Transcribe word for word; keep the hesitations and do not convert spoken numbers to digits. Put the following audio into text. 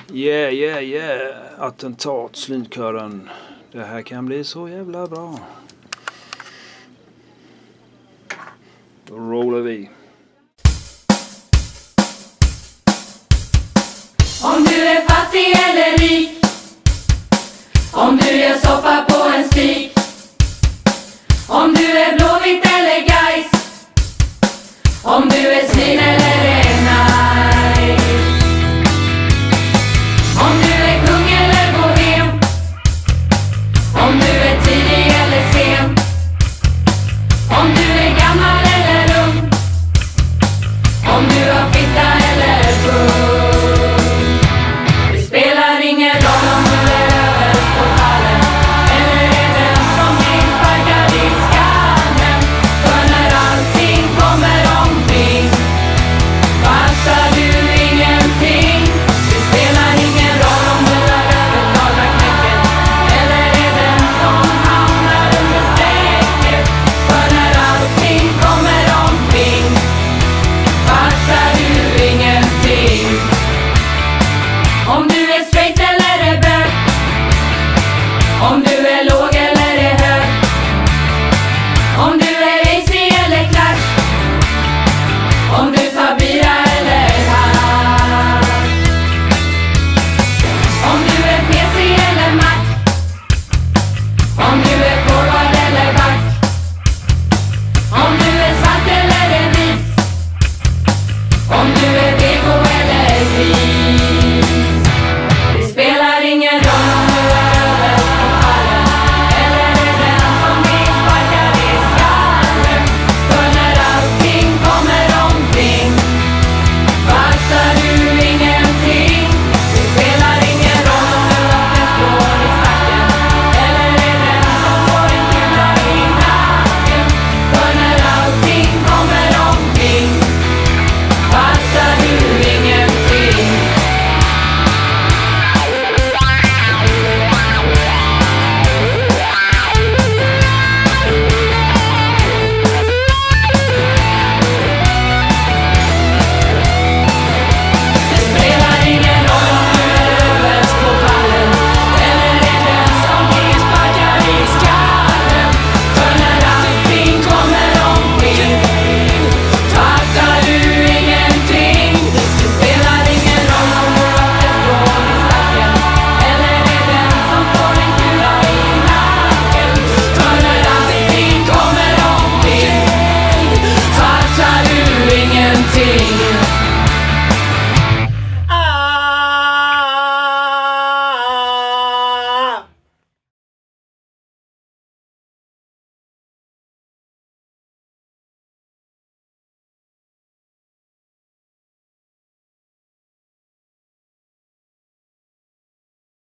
Yeah, yeah, yeah. Attentat, slynkören. Det här kan bli så jävla bra. Då rollar vi. Om du är fattig eller rik, om du gör soppa på en spik, om du är Blåvitt eller Gais, om du är svin eller är nice, om du är kung eller bohem, om du är tidig eller sen, om du är gammal eller ung, om du har fitta eller pung. Det spelar ingen roll om du är överst på pallen eller är den som blir sparkad i skallen. För när allting kommer omkring fattar du ingenting. Det spelar ingen roll om du har överklagat knäcket eller är den som hamnar under strecket. För när allting kommer omkring fattar du ingenting. Om du är straight eller är bög, om du är låg eller är hög, om du är racy eller clash, om du tar bira eller hasch, om du är P C eller Mac, om du är forward eller back, om du är svart eller är vit, om du är vego eller vit.